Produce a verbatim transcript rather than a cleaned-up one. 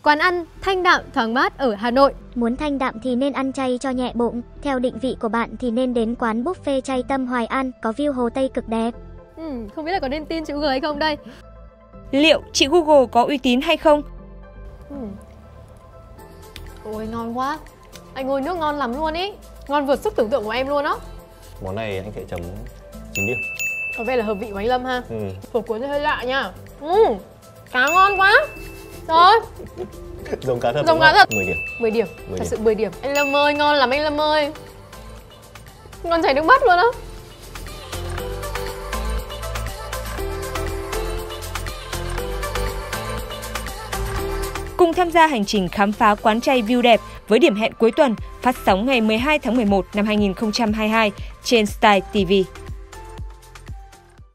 Quán ăn thanh đạm thoáng mát ở Hà Nội. Muốn thanh đạm thì nên ăn chay cho nhẹ bụng. Theo định vị của bạn thì nên đến quán buffet chay Tâm Hoài An, có view Hồ Tây cực đẹp. Ừ, không biết là có nên tin chị Google hay không đây? Liệu chị Google có uy tín hay không? Ừ. Ôi ngon quá. Anh ơi, nước ngon lắm luôn ý. Ngon vượt sức tưởng tượng của em luôn á. Món này anh sẽ chấm chín điểm. Có vẻ là hợp vị của anh Lâm ha. Ừ. Phở cuốn thì hơi lạ nha. Ừ, cá ngon quá. Rồi. Giống cá thật. Giống cá thật. mười điểm. mười điểm. mười Thật điểm. sự mười điểm. Anh Lâm ơi, ngon lắm anh Lâm ơi. Ngon chảy nước mắt luôn á. Cùng tham gia hành trình khám phá quán chay view đẹp với điểm hẹn cuối tuần, phát sóng ngày mười hai tháng mười một năm hai nghìn không trăm hai mươi hai trên Style ti vi.